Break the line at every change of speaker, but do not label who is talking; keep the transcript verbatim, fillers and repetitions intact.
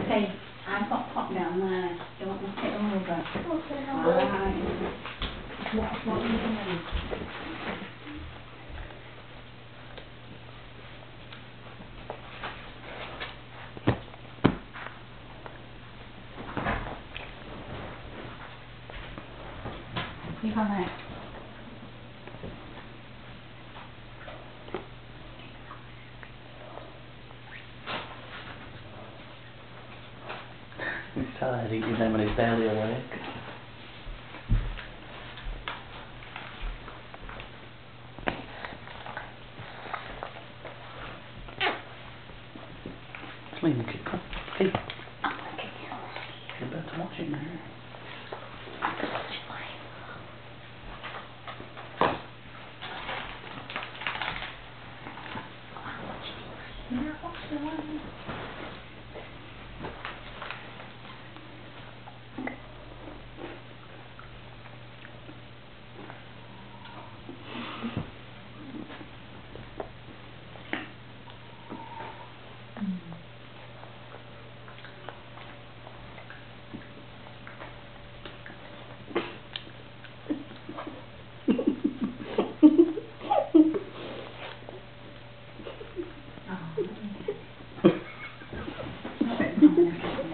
Okay, I've got pot down there. Do you want me to take them over?
Okay, no
All
worries.
right.
What, what are you doing?
You come there.
He's tired, eating them when he's barely awake. Just leave the kid. Come. Hey. You're about to watch it now.
Yeah, what's the one?
Oh,